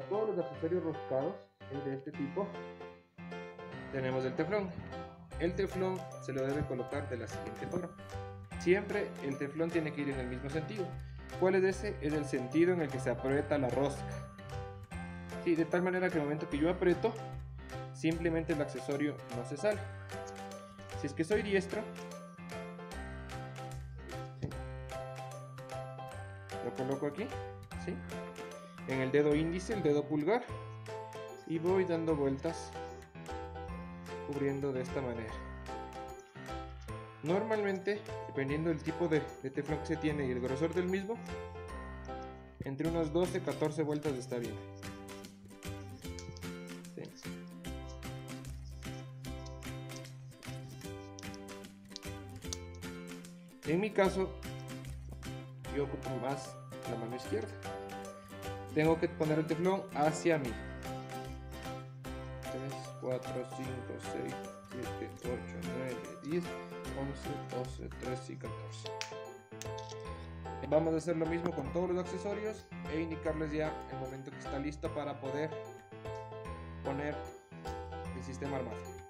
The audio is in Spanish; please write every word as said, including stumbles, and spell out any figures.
todos los accesorios roscados de este tipo tenemos el teflón. El teflón se lo debe colocar de la siguiente forma. Siempre el teflón tiene que ir en el mismo sentido. ¿Cuál es ese? Es el sentido en el que se aprieta la rosca. Sí, de tal manera que el momento que yo aprieto, simplemente el accesorio no se sale. Si es que soy diestro, ¿sí?, lo coloco aquí, ¿sí?, en el dedo índice, el dedo pulgar, y voy dando vueltas cubriendo de esta manera. Normalmente, dependiendo del tipo de, de teflón que se tiene y el grosor del mismo, entre unas doce a catorce vueltas está bien. ¿Sí? En mi caso, yo ocupo más la mano izquierda. Tengo que poner el teflón hacia mí. tres, cuatro, cinco, seis, siete, ocho, nueve, diez, once, doce, trece y catorce. Vamos a hacer lo mismo con todos los accesorios e indicarles ya el momento que está listo para poder poner el sistema armado.